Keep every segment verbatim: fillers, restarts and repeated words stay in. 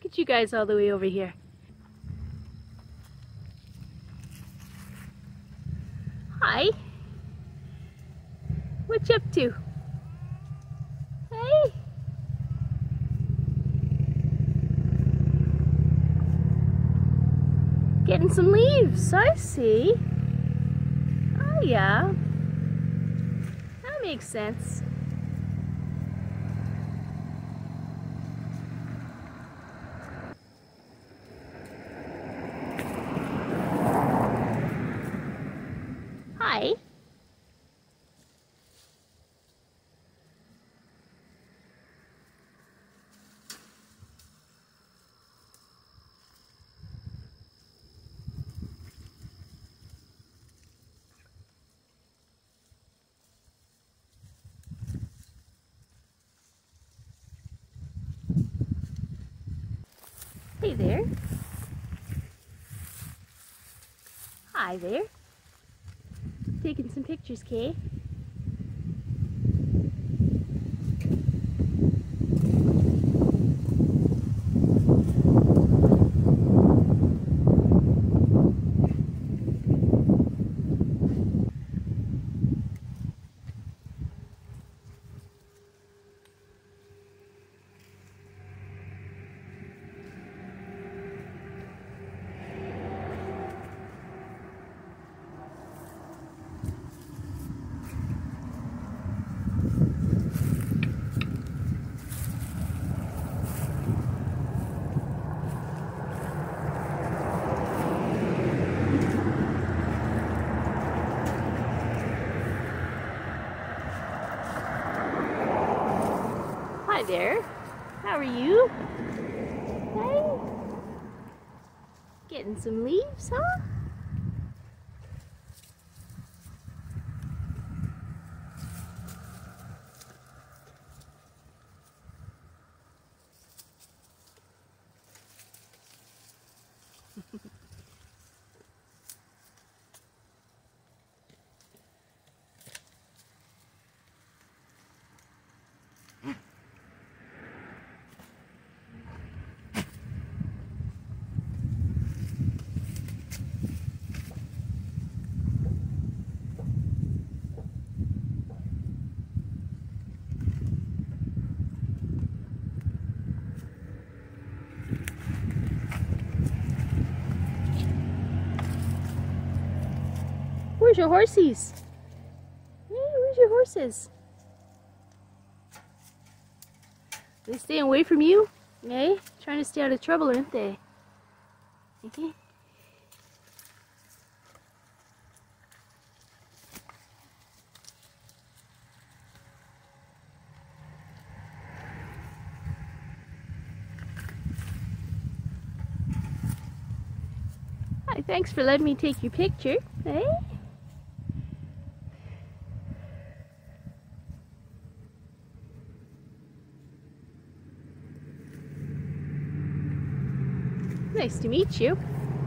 at you guys all the way over here. Hi. What you up to? Hey. Getting some leaves, I see. Oh yeah. That makes sense. Hi. Hey there. Hi there. Taking some pictures, Kay. Hi there. How are you? Hey. Getting some leaves, huh? Where's your horsies? Hey, where's your horses? They staying away from you? Hey, trying to stay out of trouble, aren't they? Okay. Hi, thanks for letting me take your picture. Hey? Nice to meet you.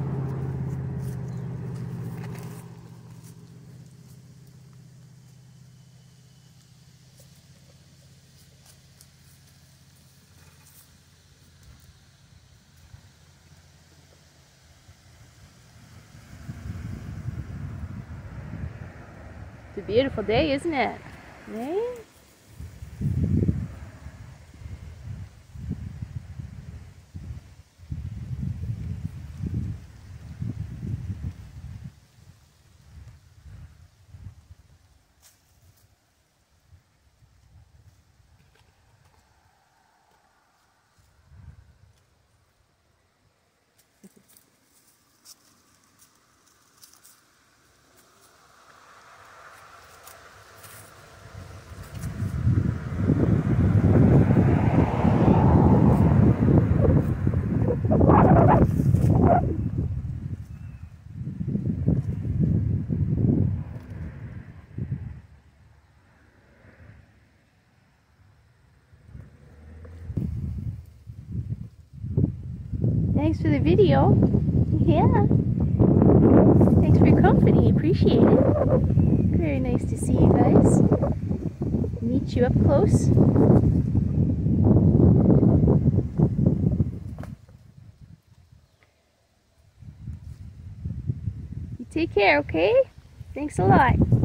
It's a beautiful day, isn't it? Hey? Thanks for the video. Yeah. Thanks for your company. Appreciate it. Very nice to see you guys. Meet you up close. Take care, okay? Thanks a lot.